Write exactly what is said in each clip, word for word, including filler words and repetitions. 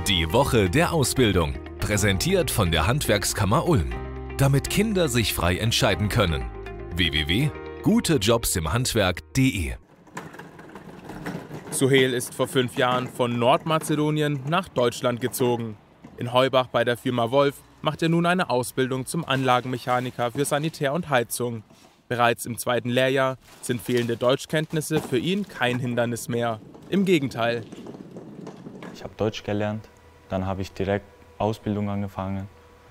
Die Woche der Ausbildung, präsentiert von der Handwerkskammer Ulm. Damit Kinder sich frei entscheiden können. w w w punkt gute jobs im handwerk punkt de Suhail ist vor fünf Jahren von Nordmazedonien nach Deutschland gezogen. In Heubach bei der Firma Wolf macht er nun eine Ausbildung zum Anlagenmechaniker für Sanitär und Heizung. Bereits im zweiten Lehrjahr sind fehlende Deutschkenntnisse für ihn kein Hindernis mehr. Im Gegenteil. Ich habe Deutsch gelernt, dann habe ich direkt Ausbildung angefangen.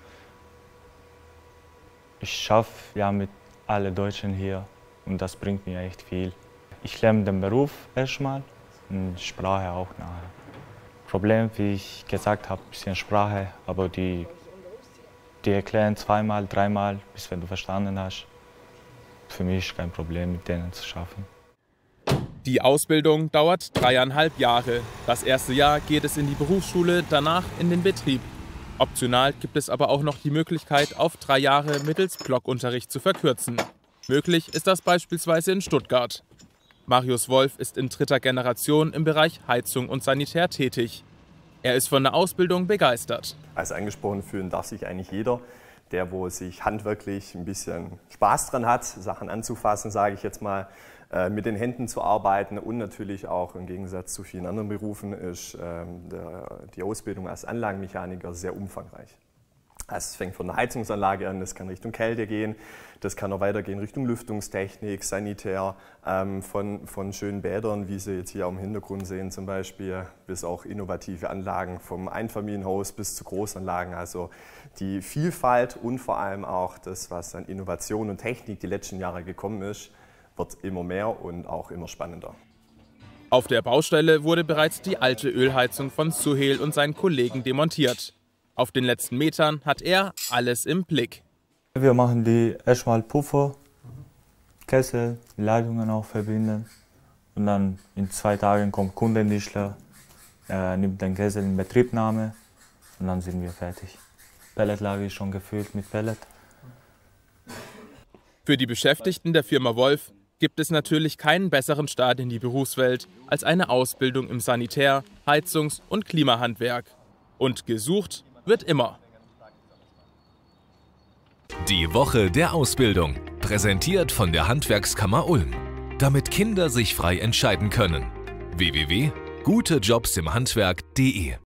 Ich schaffe ja mit allen Deutschen hier und das bringt mir echt viel. Ich lerne den Beruf erstmal und Sprache auch nachher. Problem, wie ich gesagt habe, ein bisschen Sprache, aber die, die erklären zweimal, dreimal, bis wenn du verstanden hast. Für mich ist kein Problem, mit denen zu schaffen. Die Ausbildung dauert dreieinhalb Jahre. Das erste Jahr geht es in die Berufsschule, danach in den Betrieb. Optional gibt es aber auch noch die Möglichkeit, auf drei Jahre mittels Blockunterricht zu verkürzen. Möglich ist das beispielsweise in Stuttgart. Marius Wolf ist in dritter Generation im Bereich Heizung und Sanitär tätig. Er ist von der Ausbildung begeistert. Als angesprochen fühlen darf sich eigentlich jeder, der wo sich handwerklich ein bisschen Spaß dran hat, Sachen anzufassen, sage ich jetzt mal, mit den Händen zu arbeiten und natürlich auch im Gegensatz zu vielen anderen Berufen ist ähm, der, die Ausbildung als Anlagenmechaniker sehr umfangreich. Also es fängt von der Heizungsanlage an, das kann Richtung Kälte gehen, das kann auch weitergehen Richtung Lüftungstechnik, Sanitär, ähm, von, von schönen Bädern, wie Sie jetzt hier am Hintergrund sehen zum Beispiel, bis auch innovative Anlagen vom Einfamilienhaus bis zu Großanlagen. Also die Vielfalt und vor allem auch das, was an Innovation und Technik die letzten Jahre gekommen ist, wird immer mehr und auch immer spannender. Auf der Baustelle wurde bereits die alte Ölheizung von Suhail und seinen Kollegen demontiert. Auf den letzten Metern hat er alles im Blick. Wir machen die erstmal Puffer, Kessel, Leitungen auch verbinden und dann in zwei Tagen kommt Kundendienstler, äh, nimmt den Kessel in Betriebnahme und dann sind wir fertig. Pelletlage ist schon gefüllt mit Pellet. Für die Beschäftigten der Firma Wolf gibt es natürlich keinen besseren Start in die Berufswelt als eine Ausbildung im Sanitär-, Heizungs- und Klimahandwerk. Und gesucht wird immer. Die Woche der Ausbildung, präsentiert von der Handwerkskammer Ulm. Damit Kinder sich frei entscheiden können. w w w punkt gute jobs im handwerk punkt de